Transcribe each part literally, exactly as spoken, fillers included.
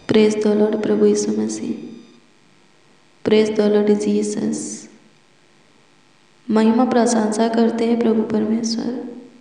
Praise the Lord प्रभु Yeshu Masih. Praise the Lord Jesus. महिमा प्रशंसा करते हैं प्रभु परमेश्वर।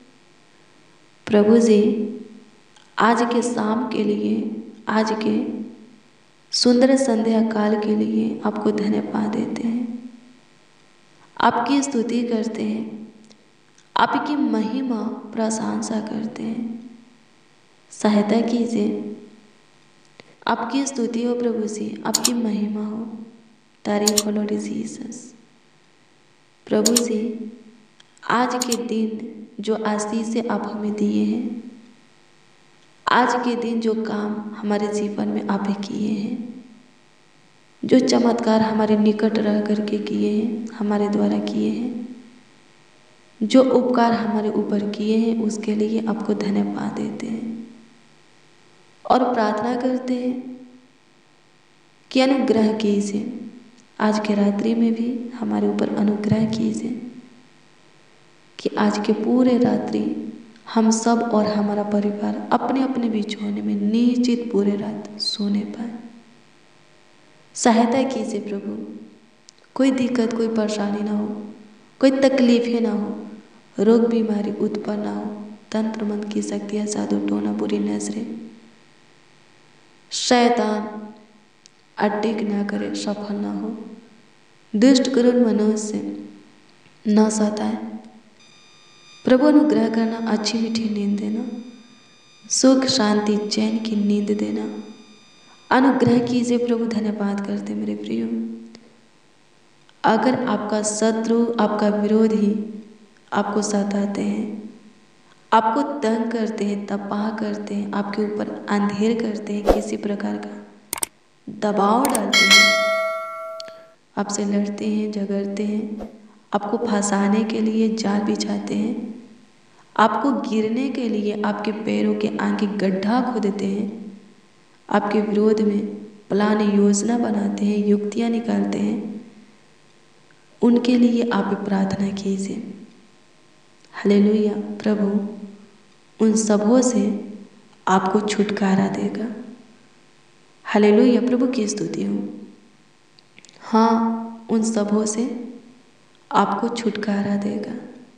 प्रभु जी आज के शाम के लिए, आज के सुंदर संध्या काल के लिए आपको धन्यवाद देते हैं, आपकी स्तुति करते हैं, आपकी महिमा प्रशंसा करते हैं। सहायता कीजिए, आपकी स्तुति हो प्रभु जी, आपकी महिमा हो, तारीफ हो लॉर्ड जीसस। प्रभु जी आज के दिन जो आशीष आप हमें दिए हैं, आज के दिन जो काम हमारे जीवन में आप किए हैं, जो चमत्कार हमारे निकट रह करके किए हैं, हमारे द्वारा किए हैं, जो उपकार हमारे ऊपर किए हैं, उसके लिए आपको धन्यवाद देते हैं और प्रार्थना करते हैं कि अनुग्रह कीजिए। आज के रात्रि में भी हमारे ऊपर अनुग्रह कीजिए कि आज के पूरे रात्रि हम सब और हमारा परिवार अपने अपने बिछौने में निश्चित पूरे रात सोने पाए। सहायता कीजिए प्रभु, कोई दिक्कत, कोई परेशानी ना हो, कोई तकलीफें ना हो, रोग बीमारी उत्पन्न ना हो, तंत्र मंत्र की शक्तियाँ, जादू टोना, बुरी नजरें, शैतान अटैक ना करे, सफल ना हो, दुष्ट करुण मनुष्य न सताए। प्रभु अनुग्रह करना, अच्छी मीठी नींद देना, सुख शांति चैन की नींद देना, अनुग्रह कीजिए प्रभु। धन्यवाद करते मेरे प्रियो। अगर आपका शत्रु, आपका विरोधी आपको सताते हैं, आपको तंग करते हैं, तबाह करते हैं, आपके ऊपर अंधेर करते हैं, किसी प्रकार का दबाव डालते हैं, आपसे लड़ते हैं, झगड़ते हैं, आपको फंसाने के लिए जाल बिछाते हैं, आपको गिरने के लिए आपके पैरों के आगे गड्ढा खोदते हैं, आपके विरोध में प्लान योजना बनाते हैं, युक्तियां निकालते हैं, उनके लिए आप प्रार्थना कीजिए। हालेलुया। प्रभु उन सबों से आपको छुटकारा देगा। हालेलुया। प्रभु की स्तुति हो। हाँ, उन सबों से आपको छुटकारा देगा।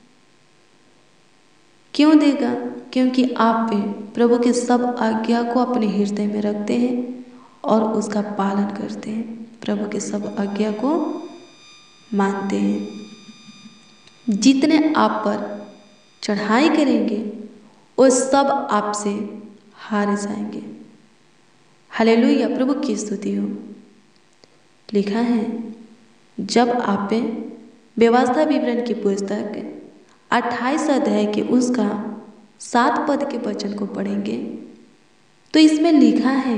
क्यों देगा? क्योंकि आप प्रभु के सब आज्ञा को अपने हृदय में रखते हैं और उसका पालन करते हैं, प्रभु के सब आज्ञा को मानते हैं। जितने आप पर चढ़ाई करेंगे वो सब आपसे हार जाएंगे। हालेलुया। प्रभु की स्तुति हो। लिखा है, जब आप व्यवस्था विवरण की पुस्तक अट्ठाईस अध्याय के उसका सात पद के वचन को पढ़ेंगे तो इसमें लिखा है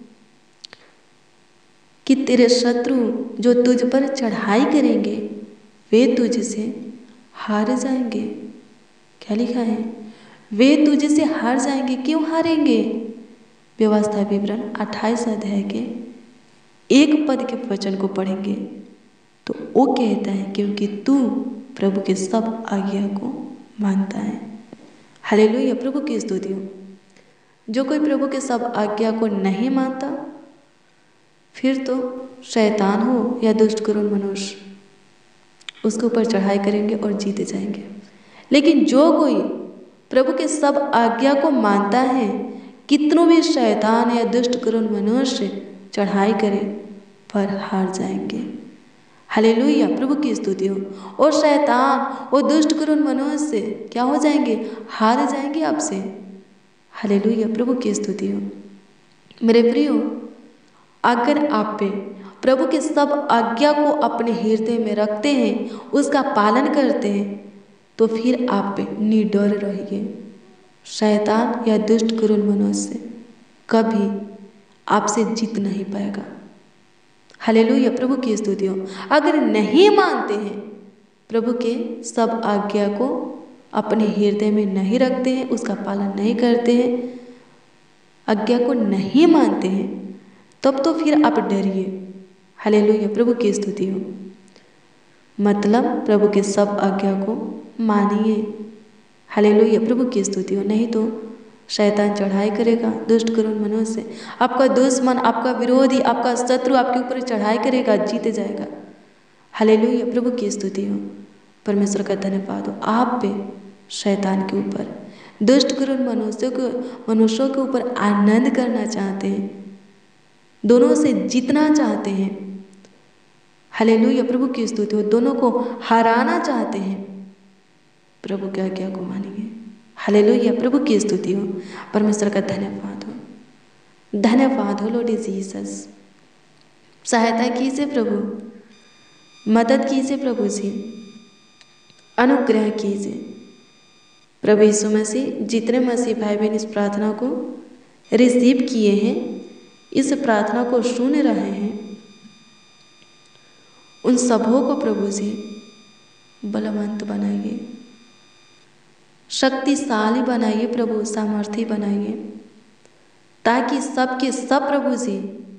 कि तेरे शत्रु जो तुझ पर चढ़ाई करेंगे वे तुझसे हार जाएंगे। क्या लिखा है? वे तुझसे हार जाएंगे। क्यों हारेंगे? व्यवस्था विवरण अट्ठाईस अध्याय के एक पद के वचन को पढ़ेंगे तो वो कहता है, क्योंकि तू प्रभु के सब आज्ञा को मानता है। हालेलुया। प्रभु की स्तुति हो। जो कोई प्रभु के सब आज्ञा को नहीं मानता, फिर तो शैतान हो या दुष्ट करुण मनुष्य उसके ऊपर चढ़ाई करेंगे और जीत जाएंगे। लेकिन जो कोई प्रभु के सब आज्ञा को मानता है, कितनों भी शैतान या दुष्ट करुण मनुष्य चढ़ाई करे पर हार जाएंगे। हालेलुया। प्रभु की स्तुति हो। और शैतान और दुष्ट करुण मनुष्य क्या हो जाएंगे? हार जाएंगे आपसे। हालेलुया। प्रभु की स्तुति हो। मेरे प्रियो, अगर आप प्रभु के सब आज्ञा को अपने हृदय में रखते हैं, उसका पालन करते हैं, तो फिर आप निडर रहिए। शैतान या दुष्ट करुण मनुष्य कभी आपसे जीत नहीं पाएगा। हालेलुया। प्रभु की स्तुति हो। अगर नहीं मानते हैं, प्रभु के सब आज्ञा को अपने हृदय में नहीं रखते हैं, उसका पालन नहीं करते हैं, आज्ञा को नहीं मानते हैं, तब तो फिर आप डरिए। हालेलुया। प्रभु की स्तुति हो। मतलब प्रभु के सब आज्ञा को मानिए। हालेलुया। प्रभु की स्तुति हो। नहीं तो शैतान चढ़ाई करेगा, दुष्ट करुण मनुष्य, आपका दुश्मन, आपका विरोधी, आपका शत्रु आपके ऊपर चढ़ाई करेगा, जीत जाएगा। हालेलुया, प्रभु की स्तुति हो, परमेश्वर का धन्यवाद हो। आप पे शैतान के ऊपर, दुष्ट करुण मनुष्यों को मनुष्यों के ऊपर आनंद करना चाहते हैं, दोनों से जीतना चाहते हैं। हालेलुया, प्रभु की स्तुति हो। दोनों को हराना चाहते हैं, प्रभु क्या क्या को मानेंगे। हालेलुया, प्रभु की स्तुति हो, परमेश्वर का धन्यवाद हो। धन्यवाद हो लॉर्ड जीसस। सहायता कीजिए प्रभु, मदद कीजिए प्रभु जी, अनुग्रह कीजिए प्रभु यीशु मसीह। जितने मसीह भाई बहन इस प्रार्थना को रिसीव किए हैं, इस प्रार्थना को सुन रहे हैं, उन सबों को प्रभु जी बलवंत बनाइए, शक्तिशाली बनाइए प्रभु, सामर्थी बनाइए, ताकि सबके सब प्रभु जी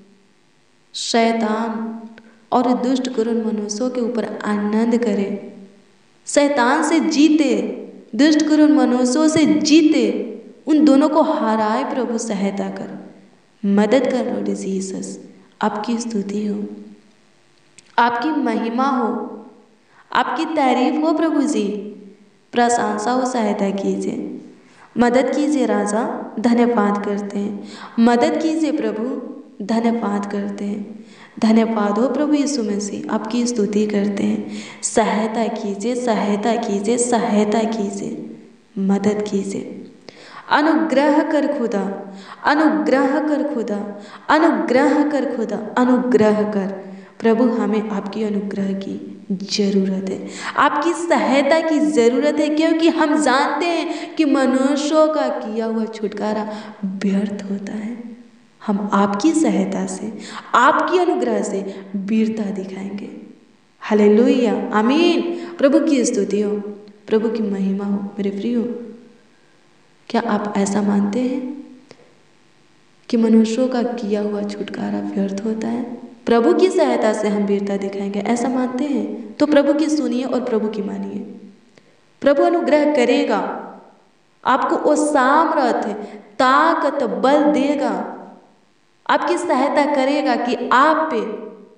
शैतान और दुष्ट करुण मनुष्यों के ऊपर आनंद करें, शैतान से जीते, दुष्ट करुण मनुष्यों से जीते, उन दोनों को हराए प्रभु। सहायता कर, मदद कर लॉर्ड जीसस। आपकी स्तुति हो, आपकी महिमा हो, आपकी तारीफ हो प्रभु जी, प्रशंसा हो। सहायता कीजिए, मदद कीजिए राजा, धन्यवाद करते हैं। मदद कीजिए प्रभु, धन्यवाद करते हैं। धन्यवाद हो प्रभु यीशु मसीह, आपकी स्तुति करते हैं। सहायता कीजिए, सहायता कीजिए, सहायता कीजिए, मदद कीजिए। अनुग्रह कर खुदा, अनुग्रह कर खुदा, अनुग्रह कर खुदा, अनुग्रह कर प्रभु। हमें आपकी अनुग्रह की जरूरत है, आपकी सहायता की जरूरत है, क्योंकि हम जानते हैं कि मनुष्यों का किया हुआ छुटकारा व्यर्थ होता है। हम आपकी सहायता से, आपकी अनुग्रह से वीरता दिखाएंगे। हालेलुया, आमीन। प्रभु की स्तुति हो, प्रभु की महिमा हो। मेरे प्रियो, क्या आप ऐसा मानते हैं कि मनुष्यों का किया हुआ छुटकारा व्यर्थ होता है? प्रभु की सहायता से हम वीरता दिखाएंगे, ऐसा मानते हैं? तो प्रभु की सुनिए और प्रभु की मानिए। प्रभु अनुग्रह करेगा, आपको वो सामर्थ्य, ताकत, बल देगा, आपकी सहायता करेगा कि आप पे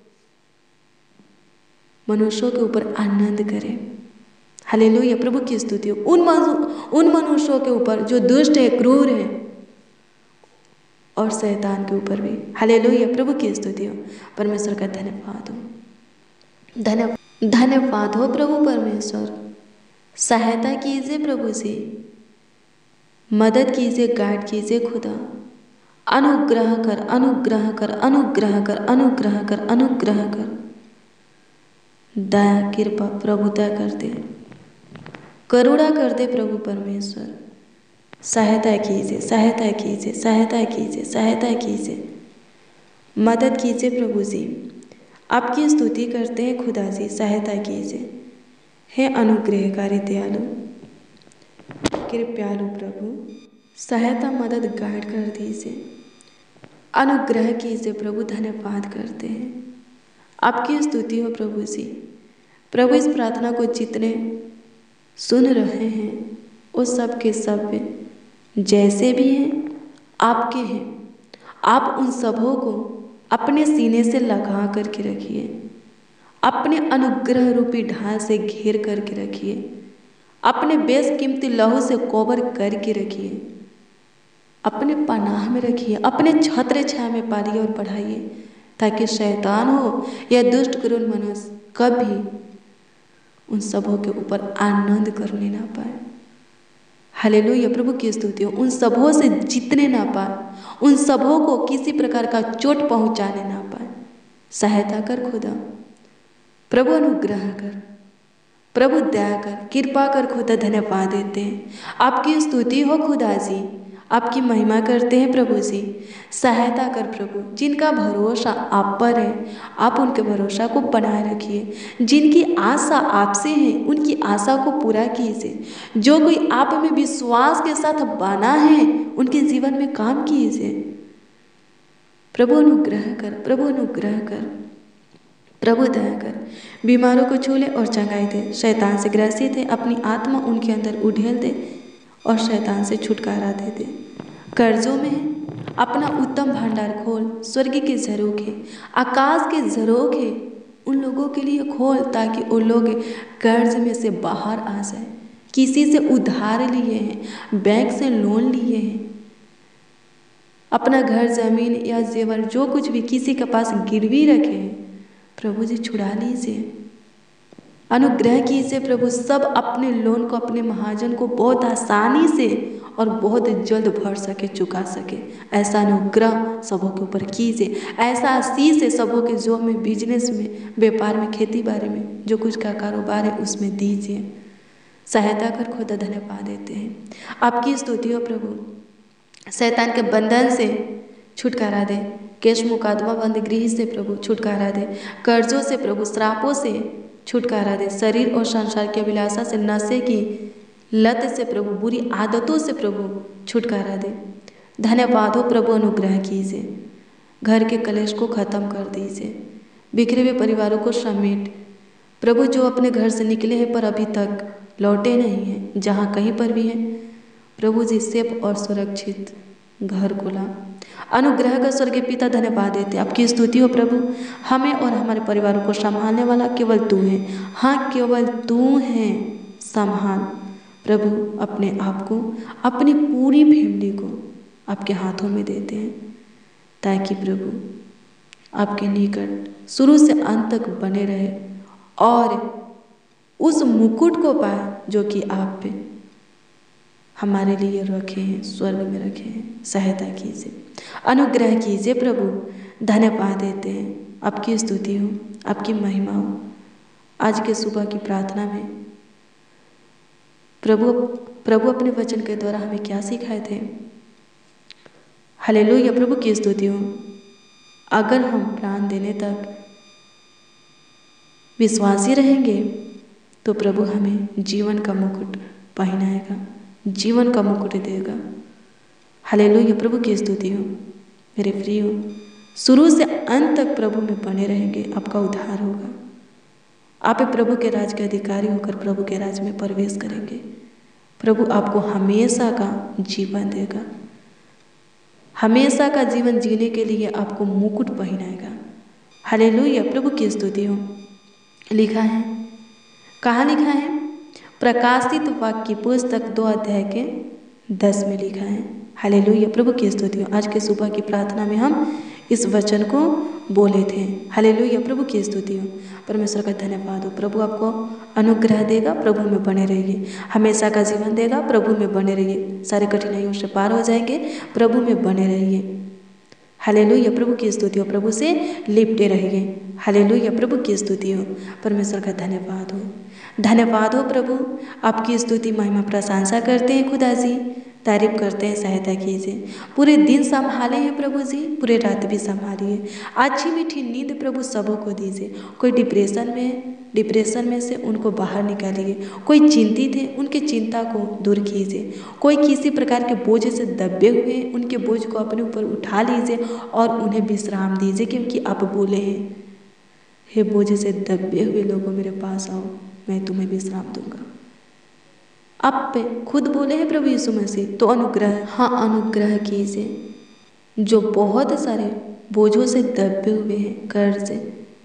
मनुष्यों के ऊपर आनंद करें। हालेलुया, प्रभु की स्तुति हो। उन मनु, उन मनुष्यों के ऊपर जो दुष्ट है, क्रूर है, और शैतान के ऊपर भी। हालेलुया, प्रभु की स्तुति हो, परमेश्वर का धन्यवाद हो। धन्य धन्यवाद हो प्रभु परमेश्वर। सहायता कीजिए प्रभु से, मदद कीजिए, गाइड कीजिए खुदा। अनुग्रह कर, अनुग्रह कर, अनुग्रह कर, अनुग्रह कर, अनुग्रह कर। दया, कृपा, प्रभुता कर दे, करुणा कर दे प्रभु परमेश्वर। सहायता कीजिए, सहायता कीजिए, सहायता कीजिए, सहायता कीजिए, मदद कीजिए प्रभु जी। आपकी स्तुति करते हैं खुदा जी, सहायता कीजिए। हे अनुग्रहकारी दयालु कृपयालु प्रभु, सहायता, मदद, गाइड कर दीजिए, अनुग्रह कीजिए प्रभु। धन्यवाद करते हैं, आपकी स्तुति हो प्रभु जी। प्रभु इस प्रार्थना को जितने सुन रहे हैं, वो सब के सब जैसे भी हैं आपके हैं। आप उन सबों को अपने सीने से लगा करके रखिए, अपने अनुग्रह रूपी ढाल से घेर करके रखिए, अपने बेशकीमती लहू से कवर करके रखिए, अपने पनाह में रखिए, अपने छत्र छाया में पालिए और बढ़ाइए, ताकि शैतान हो या दुष्ट करुण मनुष्य कभी उन सबों के ऊपर आनंद करने ना पाए। हालेलुया, प्रभु की स्तुति हो। उन सबों से जीतने ना पाए, उन सबों को किसी प्रकार का चोट पहुंचाने ना पाए। सहायता कर खुदा, प्रभु अनुग्रह कर, प्रभु दया कर, कृपा कर खुदा। धन्यवाद देते हैं, आपकी स्तुति हो खुदा जी, आपकी महिमा करते हैं प्रभु जी। सहायता कर प्रभु, जिनका भरोसा आप पर है, आप उनके भरोसा को बनाए रखिए। जिनकी आशा आपसे है, उनकी आशा को पूरा कीजिए। जो कोई आप में विश्वास के साथ बना है, उनके जीवन में काम कीजिए। प्रभु अनुग्रह कर, प्रभु अनुग्रह कर, प्रभु दया कर। बीमारों को छू ले और चंगाई दे। शैतान से ग्रसित है, अपनी आत्मा उनके अंदर उड़ेल दे और शैतान से छुटकारा दे दे। कर्जों में हैं, अपना उत्तम भंडार खोल, स्वर्ग के झरोखे, आकाश के झरोखे उन लोगों के लिए खोल, ताकि उन लोग कर्ज में से बाहर आ जाए। किसी से उधार लिए हैं, बैंक से लोन लिए हैं, अपना घर, जमीन या जेवर जो कुछ भी किसी के पास गिरवी रखे हैं, प्रभु जी छुड़ा लीजिए, अनुग्रह कीजिए प्रभु। सब अपने लोन को, अपने महाजन को बहुत आसानी से और बहुत जल्द भर सके, चुका सके, ऐसा अनुग्रह सबों के ऊपर कीजिए। ऐसा आशीष है सबों के जो में बिजनेस में, व्यापार में, खेती बाड़ी में, जो कुछ का कारोबार है उसमें दीजिए। सहायता कर खुदा धन्यवाद देते हैं। आपकी स्तुति हो प्रभु। शैतान के बंधन से छुटकारा दे, केस मुकदमा बंद गृह से प्रभु छुटकारा दे, कर्जों से प्रभु, श्रापों से छुटकारा दे, शरीर और संसार की अभिलाषा से, नशे की लत से प्रभु, बुरी आदतों से प्रभु छुटकारा दे। धन्यवाद हो प्रभु, अनुग्रह कीजिए, घर के कलेश को खत्म कर दीजिए, बिखरे हुए परिवारों को समेट प्रभु, जो अपने घर से निकले हैं पर अभी तक लौटे नहीं हैं, जहाँ कहीं पर भी हैं प्रभु जी सेफ और सुरक्षित घर को ला। अनुग्रह का स्वर्गीय पिता धन्यवाद देते, आपकी स्तुति हो प्रभु। हमें और हमारे परिवारों को संभालने वाला केवल तू है। हाँ, केवल तू है। संभाल प्रभु अपने आप को, अपनी पूरी फैमिली को आपके हाथों में देते हैं, ताकि प्रभु आपके निकट शुरू से अंत तक बने रहे और उस मुकुट को पाए जो कि आप पे हमारे लिए रखे हैं, स्वर्ग में रखे हैं। सहायता कीजिए, अनुग्रह कीजिए प्रभु। धन्यवाद देते हैं, आपकी स्तुति हो, आपकी महिमा हो। आज के सुबह की प्रार्थना में प्रभु प्रभु अपने वचन के द्वारा हमें क्या सिखाए थे। हालेलुया, प्रभु की स्तुति हो। अगर हम प्राण देने तक विश्वासी रहेंगे तो प्रभु हमें जीवन का मुकुट पहनाएगा, जीवन का मुकुट देगा। हालेलुया, प्रभु की स्तुति हो। मेरे प्रिय हो, शुरू से अंत तक प्रभु में बने रहेंगे, आपका उद्धार होगा। आप प्रभु के राज के अधिकारी होकर प्रभु के राज में प्रवेश करेंगे। प्रभु आपको हमेशा का जीवन देगा, हमेशा का जीवन जीने के लिए आपको मुकुट पहनाएगा। हालेलुया, प्रभु की स्तुति हो। लिखा है, कहाँ लिखा है? प्रकाशित वाक्य की पुस्तक दो अध्याय के दस में लिखा है। हालेलुया, प्रभु की स्तुति हो। आज के सुबह की प्रार्थना में हम इस वचन को बोले थे। हालेलुया, प्रभु की स्तुति हो। परमेश्वर का धन्यवाद हो। प्रभु आपको अनुग्रह देगा, प्रभु में बने रहिए, हमेशा का जीवन देगा, प्रभु में बने रहिए, सारी कठिनाइयों से पार हो जाएंगे, प्रभु में बने रहिए। हालेलुया, प्रभु की स्तुति हो। प्रभु से लिपटे रहिए। हालेलुया, प्रभु की स्तुति हो। परमेश्वर का धन्यवाद हो। धन्यवाद हो प्रभु, आपकी स्तुति महिमा प्रशंसा करते हैं खुदा जी, तारीफ करते हैं। सहायता कीजिए, पूरे दिन संभाले हैं प्रभु जी, पूरे रात भी संभालिए। अच्छी मीठी नींद प्रभु सबों को दीजिए। कोई डिप्रेशन में डिप्रेशन में से उनको बाहर निकालिए। कोई चिंतित है, उनकी चिंता को दूर कीजिए। कोई किसी प्रकार के बोझ से दबे हुए, उनके बोझ को अपने ऊपर उठा लीजिए और उन्हें विश्राम दीजिए, क्योंकि आप बोले हैं, हे बोझ से दबे हुए लोगों मेरे पास आओ, मैं तुम्हें विश्राम दूंगा। आप पे खुद बोले हैं प्रभु यीशु मसीह। तो अनुग्रह, हाँ अनुग्रह कीजिए, जो बहुत सारे बोझों से दबे हुए हैं, कर्ज से,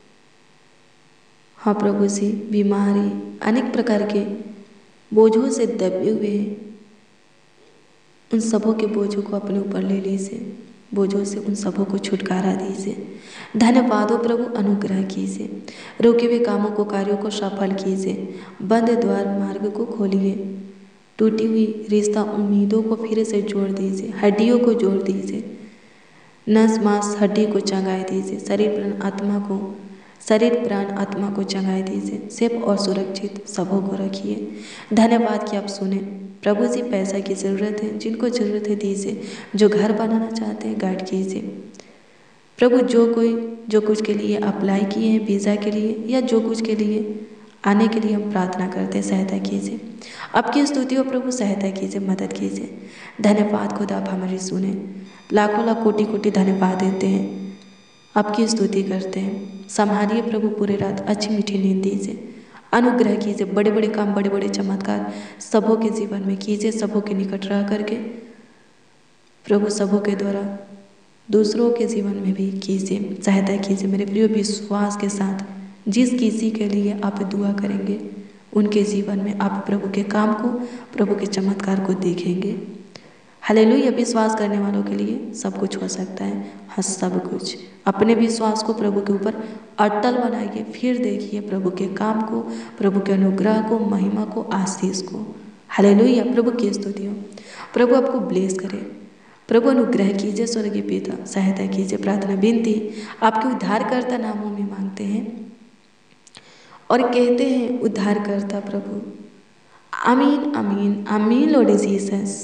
हाँ प्रभु जी, बीमारी, अनेक प्रकार के बोझों से दबे हुए हैं, उन सबों के बोझों को अपने ऊपर ले लीजिए। बोझों से उन सबों को छुटकारा दीजिए। धन्यवाद हो प्रभु, अनुग्रह कीजिए। रुके हुए कामों को, कार्यों को सफल कीजिए। बंद द्वार मार्ग को खोलिए। टूटी हुई रिश्ता उम्मीदों को फिर से जोड़ दीजिए। हड्डियों को जोड़ दीजिए। नस मांस हड्डी को चंगाई दीजिए। शरीर प्राण आत्मा को शरीर प्राण आत्मा को चंगाई दीजिए। सेफ और सुरक्षित सबों को रखिए। धन्यवाद कि आप सुने प्रभु जी। पैसा की ज़रूरत है, जिनको ज़रूरत है दीजिए। जो घर बनाना चाहते हैं गाइड कीजिए प्रभु। जो कोई जो कुछ के लिए अप्लाई किए हैं, वीज़ा के लिए या जो कुछ के लिए आने के लिए हम प्रार्थना करते हैं, सहायता कीजिए। आपकी स्तुति हो प्रभु, सहायता कीजिए, मदद कीजिए। धन्यवाद खुदा, आप हमारी सुने। लाखों लाख कोटि कोटि धन्यवाद देते हैं, आपकी स्तुति करते हैं। संभालिए प्रभु, पूरे रात अच्छी मीठी नींद दीजिए। अनुग्रह कीजिए, बड़े बड़े काम, बड़े बड़े चमत्कार सबों के जीवन में कीजिए। सबों के निकट रह करके प्रभु सबों के द्वारा दूसरों के जीवन में भी कीजिए, सहायता कीजिए। मेरे प्रिय, विश्वास के साथ जिस किसी के लिए आप दुआ करेंगे उनके जीवन में आप प्रभु के काम को, प्रभु के चमत्कार को देखेंगे। हालेलुया। विश्वास करने वालों के लिए सब कुछ हो सकता है। हाँ, सब कुछ। अपने विश्वास को प्रभु के ऊपर अटल बनाइए, फिर देखिए प्रभु के काम को, प्रभु के अनुग्रह को, महिमा को, आशीष को। हालेलुया। प्रभु की स्तुति हो। प्रभु आपको ब्लेस करे। प्रभु अनुग्रह कीजिए। स्वर्गीय पिता सहायता कीजिए। प्रार्थना विनती आपके उद्धारकर्ता नामों में मांगते हैं और कहते हैं, उद्धारकर्ता प्रभु। आमीन, आमीन, आमीन। लॉर्ड जीसस,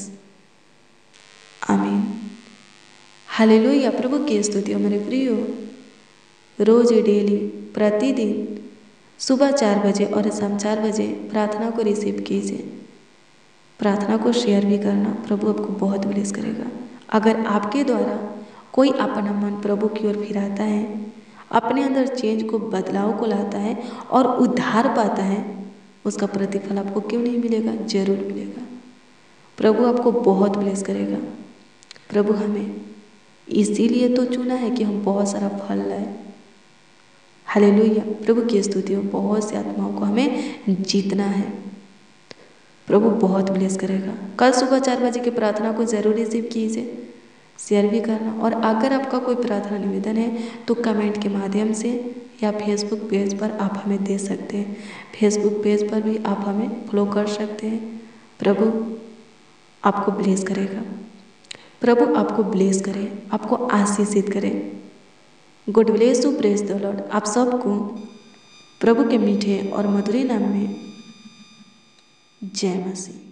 आमीन। हालेलुया। प्रभु की स्तुति हो। मेरे प्रियो, रोज डेली प्रतिदिन सुबह चार बजे और शाम चार बजे प्रार्थना को रिसीव कीजिए। प्रार्थना को शेयर भी करना, प्रभु आपको बहुत ब्लेस करेगा। अगर आपके द्वारा कोई अपना मन प्रभु की ओर फिराता है, अपने अंदर चेंज को, बदलाव को लाता है और उद्धार पाता है, उसका प्रतिफल आपको क्यों नहीं मिलेगा? जरूर मिलेगा। प्रभु आपको बहुत ब्लेस करेगा। प्रभु हमें इसीलिए तो चुना है कि हम बहुत सारा फल लाए। हालेलुया। प्रभु की स्तुति हो। बहुत सी आत्माओं को हमें जीतना है। प्रभु बहुत ब्लेस करेगा। कल सुबह चार बजे की प्रार्थना को जरूर रिसीव कीजिए, शेयर भी करना। और अगर आपका कोई प्रार्थना निवेदन है तो कमेंट के माध्यम से या फेसबुक पेज पर आप हमें दे सकते हैं। फेसबुक पेज पर भी आप हमें फॉलो कर सकते हैं। प्रभु आपको ब्लेस करेगा। प्रभु आपको ब्लेस करे, आपको आशीषित करे। God bless you, praise the Lord. आप सबको प्रभु के मीठे और मधुर नाम में जय मसीह।